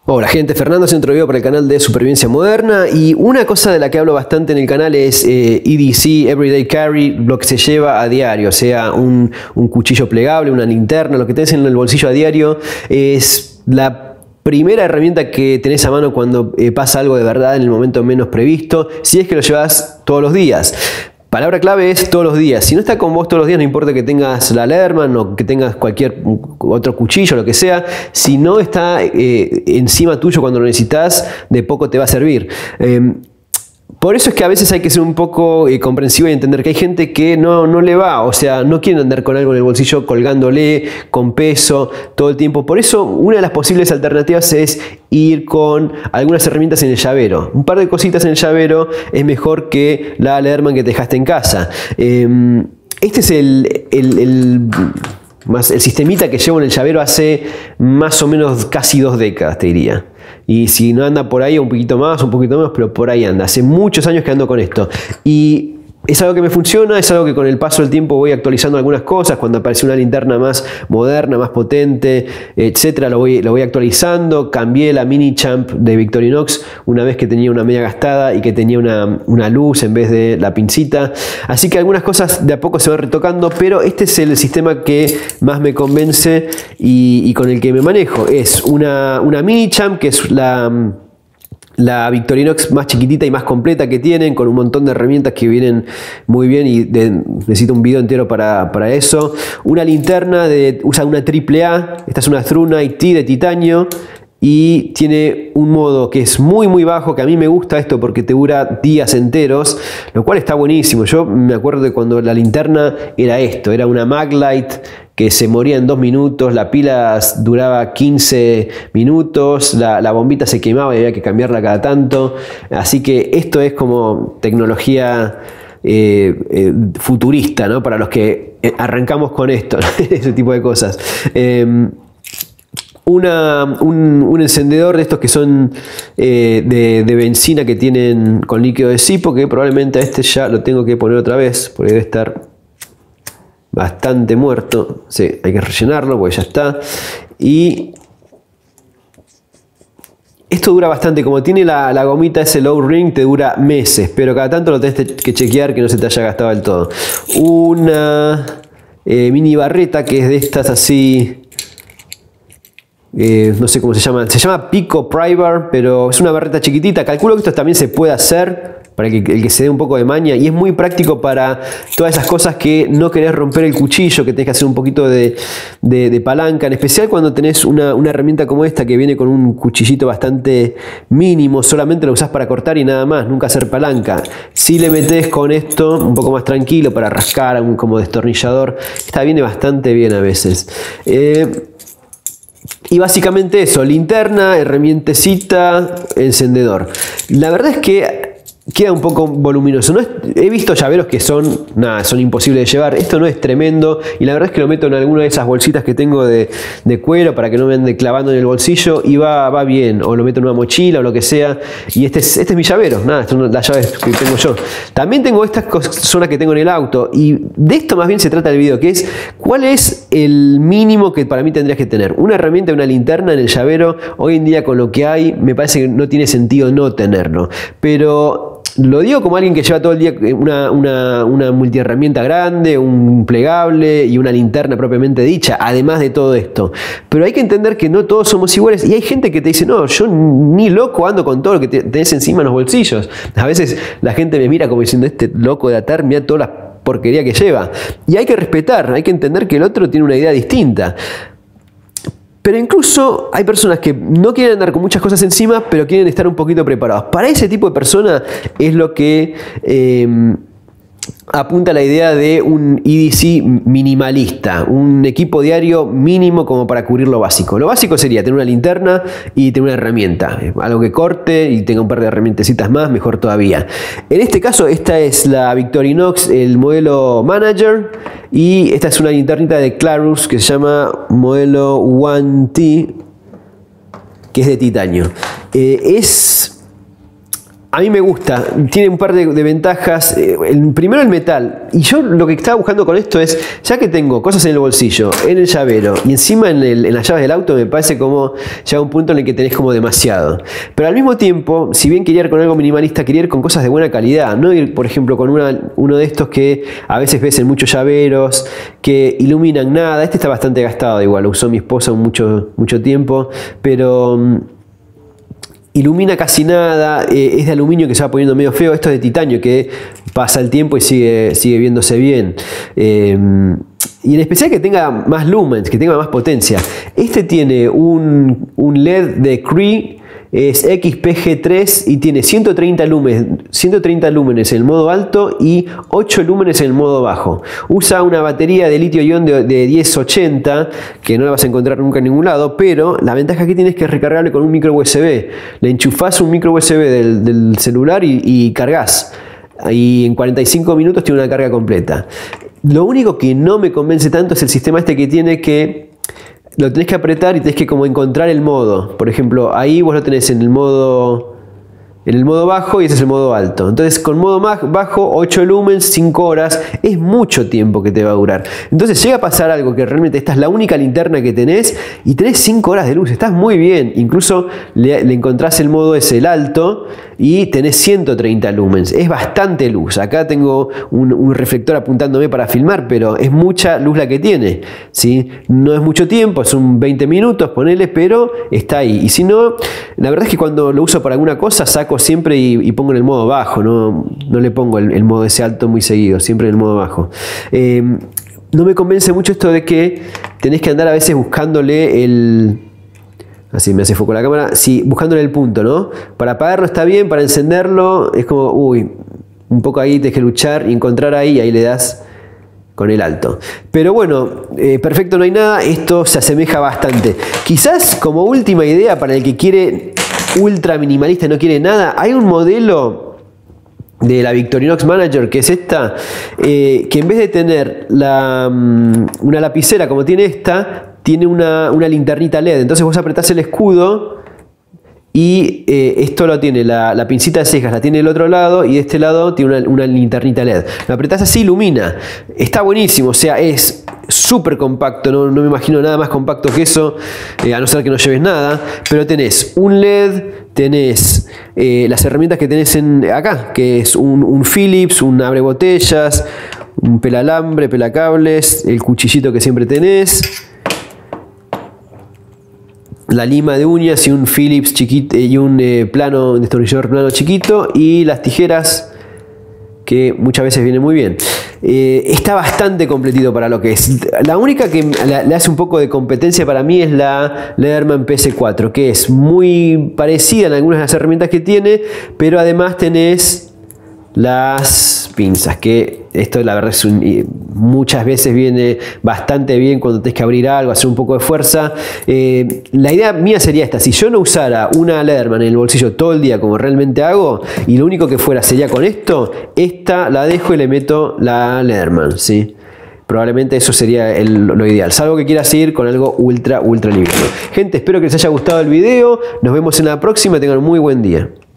Hola gente, Fernando haciendo otro video para el canal de Supervivencia Moderna, y una cosa de la que hablo bastante en el canal es EDC, Everyday Carry, lo que se lleva a diario, sea un cuchillo plegable, una linterna, lo que tenés en el bolsillo a diario. Es la primera herramienta que tenés a mano cuando pasa algo de verdad en el momento menos previsto, si es que lo llevas todos los días. Palabra clave es todos los días. Si no está con vos todos los días, no importa que tengas la Leatherman o que tengas cualquier otro cuchillo, lo que sea. Si no está encima tuyo cuando lo necesitas, de poco te va a servir. Por eso es que a veces hay que ser un poco comprensivo y entender que hay gente que no le va, o sea, no quiere andar con algo en el bolsillo colgándole, con peso, todo el tiempo. Por eso, una de las posibles alternativas es ir con algunas herramientas en el llavero. Un par de cositas en el llavero es mejor que la Leatherman que te dejaste en casa. Este es el sistemita que llevo en el llavero hace más o menos casi 2 décadas, te diría. Y si no anda por ahí un poquito más, un poquito menos, pero por ahí anda. Hace muchos años que ando con esto. Y es algo que me funciona, es algo que con el paso del tiempo voy actualizando algunas cosas. Cuando aparece una linterna más moderna, más potente, etcétera, lo voy actualizando. Cambié la Mini Champ de Victorinox una vez que tenía una media gastada y que tenía una luz en vez de la pincita. Así que algunas cosas de a poco se van retocando, pero este es el sistema que más me convence y con el que me manejo. Es una Mini Champ, que es la Victorinox más chiquitita y más completa que tienen, con un montón de herramientas que vienen muy bien y necesito un video entero para eso. Una linterna usa una AAA, esta es una True Night T de titanio y tiene un modo que es muy bajo, que a mí me gusta esto porque te dura días enteros, lo cual está buenísimo. Yo me acuerdo de cuando la linterna era esto, era una Maglite que se moría en 2 minutos, la pila duraba 15 minutos, la bombita se quemaba y había que cambiarla cada tanto. Así que esto es como tecnología futurista, ¿no? Para los que arrancamos con esto, ese tipo de cosas. Un encendedor de estos que son de benzina, que tienen con líquido de sipo, que probablemente a este ya lo tengo que poner otra vez porque debe estar bastante muerto. Sí, hay que rellenarlo porque ya está. Y esto dura bastante, como tiene la gomita ese low ring, te dura meses, pero cada tanto lo tenés que chequear que no se te haya gastado del todo. Una mini barreta que es de estas así, no sé cómo se llama Pico Prybar, pero es una barreta chiquitita. Calculo que esto también se puede hacer para que el que se dé un poco de maña, y es muy práctico para todas esas cosas que no querés romper el cuchillo, que tenés que hacer un poquito de palanca, en especial cuando tenés una herramienta como esta que viene con un cuchillito bastante mínimo, solamente lo usás para cortar y nada más, nunca hacer palanca. Si le metés con esto un poco más tranquilo para rascar, como destornillador, esta viene bastante bien a veces. Y básicamente eso: linterna, herramientecita, encendedor. La verdad es que queda un poco voluminoso. He visto llaveros que son imposibles de llevar. Esto no es tremendo, y la verdad es que lo meto en alguna de esas bolsitas que tengo de cuero para que no me ande clavando en el bolsillo, y va bien. O lo meto en una mochila o lo que sea. Y este es mi llavero. Estas son las llaves que tengo yo. También tengo estas zonas que tengo en el auto, y de esto más bien se trata el video, que es cuál es el mínimo que para mí tendrías que tener. Una herramienta, una linterna en el llavero. Hoy en día, con lo que hay, me parece que no tiene sentido no tenerlo. Pero lo digo como alguien que lleva todo el día una multiherramienta grande, un plegable y una linterna propiamente dicha, además de todo esto. Pero hay que entender que no todos somos iguales, y hay gente que te dice: no, yo ni loco ando con todo lo que tenés encima en los bolsillos. A veces la gente me mira como diciendo: este loco de atar, mira toda la porquería que lleva. Y hay que respetar, hay que entender que el otro tiene una idea distinta. Pero incluso hay personas que no quieren andar con muchas cosas encima, pero quieren estar un poquito preparados. Para ese tipo de persona es lo que apunta la idea de un EDC minimalista, un equipo diario mínimo como para cubrir lo básico. Lo básico sería tener una linterna y tener una herramienta, algo que corte y tenga un par de herramientecitas más, mejor todavía. En este caso, esta es la Victorinox, el modelo Manager, y esta es una linternita de Clarus que se llama modelo 1T, que es de titanio. Es A mí me gusta, tiene un par de ventajas. Primero el metal. Y yo lo que estaba buscando con esto es, ya que tengo cosas en el bolsillo, en el llavero y encima en las llaves del auto, me parece como llega un punto en el que tenés como demasiado. Pero al mismo tiempo, si bien quería ir con algo minimalista, quería ir con cosas de buena calidad. No ir, por ejemplo, con uno de estos que a veces ves en muchos llaveros, que iluminan nada. Este está bastante gastado igual, lo usó mi esposa mucho tiempo, pero... ilumina casi nada, es de aluminio que se va poniendo medio feo. Esto es de titanio que pasa el tiempo y sigue viéndose bien. Y en especial que tenga más lumens, que tenga más potencia. Este tiene un LED de Cree, es XPG3 y tiene 130 lúmenes en el modo alto y 8 lúmenes en el modo bajo. Usa una batería de litio-ion de 1080 que no la vas a encontrar nunca en ningún lado, pero la ventaja que tiene es que es recargable con un micro USB. Le enchufás un micro USB del celular y cargas. Y en 45 minutos tiene una carga completa. Lo único que no me convence tanto es el sistema este que tiene, que lo tenés que apretar y tenés que como encontrar el modo. Por ejemplo, ahí vos lo tenés en el modo bajo y ese es el modo alto. Entonces con modo bajo, 8 lumens, 5 horas, es mucho tiempo que te va a durar. Entonces llega a pasar algo que realmente esta es la única linterna que tenés y tenés 5 horas de luz, estás muy bien. Incluso le encontrás el modo ese, el alto, y tenés 130 lumens. Es bastante luz. Acá tengo un reflector apuntándome para filmar, pero es mucha luz la que tiene, ¿sí? No es mucho tiempo, son 20 minutos, ponele, pero está ahí. Y si no, la verdad es que cuando lo uso para alguna cosa, saco siempre y pongo en el modo bajo. No le pongo el modo ese alto muy seguido, siempre en el modo bajo. No me convence mucho esto de que tenés que andar a veces buscándole el... Así me hace foco la cámara. Sí, buscándole el punto, ¿no? Para apagarlo está bien, para encenderlo es como, uy, un poco ahí tienes que luchar y encontrar ahí le das con el alto. Pero bueno, perfecto no hay nada, esto se asemeja bastante. Quizás como última idea para el que quiere ultra minimalista y no quiere nada, hay un modelo de la Victorinox Manager, que es esta, que en vez de tener una lapicera como tiene esta, tiene una linternita LED. Entonces vos apretás el escudo y esto lo tiene, la pincita de cejas la tiene del otro lado y de este lado tiene una linternita LED. Lo apretás así, ilumina. Está buenísimo, o sea, es súper compacto, no me imagino nada más compacto que eso, a no ser que no lleves nada, pero tenés un LED, tenés las herramientas que tenés acá, que es un Philips, un abre botellas, un pelalambre, pelacables, el cuchillito que siempre tenés, la lima de uñas y un Philips chiquito y un destornillador plano chiquito, y las tijeras que muchas veces vienen muy bien. Está bastante completito para lo que es. La única que le hace un poco de competencia para mí es la Leatherman PS4, que es muy parecida en algunas de las herramientas que tiene, pero además tenés las pinzas, que esto la verdad es muchas veces viene bastante bien cuando tenés que abrir algo, hacer un poco de fuerza. La idea mía sería esta: si yo no usara una Leatherman en el bolsillo todo el día como realmente hago, y lo único que fuera sería con esto, esta la dejo y le meto la Leatherman, ¿sí? Probablemente eso sería lo ideal, salvo que quieras ir con algo ultra liviano. Gente, espero que les haya gustado el video, nos vemos en la próxima, tengan un muy buen día.